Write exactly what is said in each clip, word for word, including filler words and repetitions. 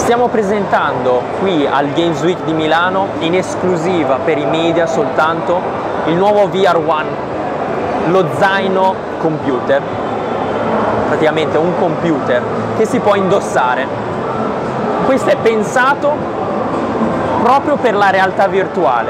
Stiamo presentando qui al Games Week di Milano, in esclusiva per i media soltanto, il nuovo V R One, lo zaino computer, praticamente un computer che si può indossare. Questo è pensato proprio per la realtà virtuale.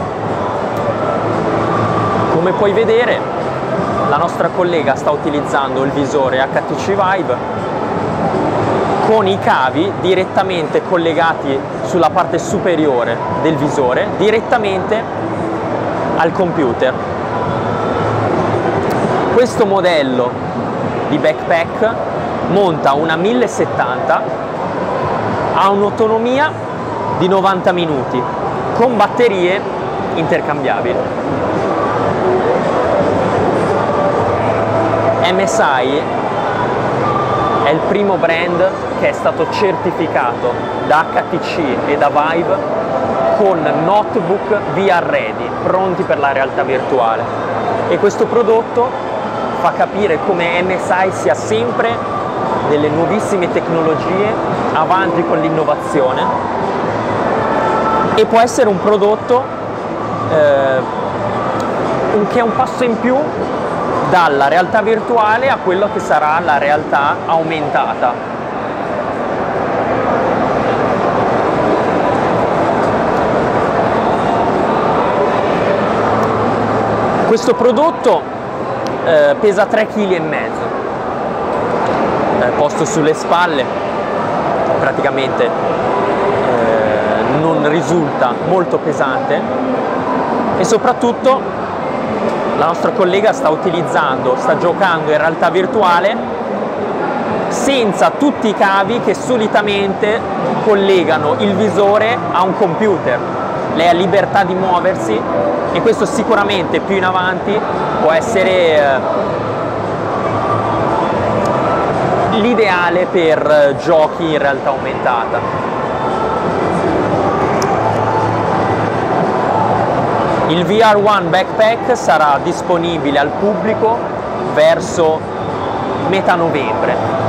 Come puoi vedere, la nostra collega sta utilizzando il visore H T C Vive con i cavi direttamente collegati sulla parte superiore del visore, direttamente al computer. Questo modello di backpack monta una mille settanta, ha un'autonomia di novanta minuti, con batterie intercambiabili. M S I è il primo brand che è stato certificato da H T C e da Vive con notebook V R ready, pronti per la realtà virtuale. E questo prodotto fa capire come M S I sia sempre delle nuovissime tecnologie, avanti con l'innovazione, e può essere un prodotto eh, che è un passo in più dalla realtà virtuale a quello che sarà la realtà aumentata. Questo prodotto eh, pesa tre virgola cinque chili, eh, posto sulle spalle, praticamente eh, non risulta molto pesante, e soprattutto la nostra collega sta utilizzando, sta giocando in realtà virtuale senza tutti i cavi che solitamente collegano il visore a un computer. Lei ha libertà di muoversi e questo sicuramente più in avanti può essere eh, l'ideale per giochi in realtà aumentata. Il V R One Backpack sarà disponibile al pubblico verso metà novembre.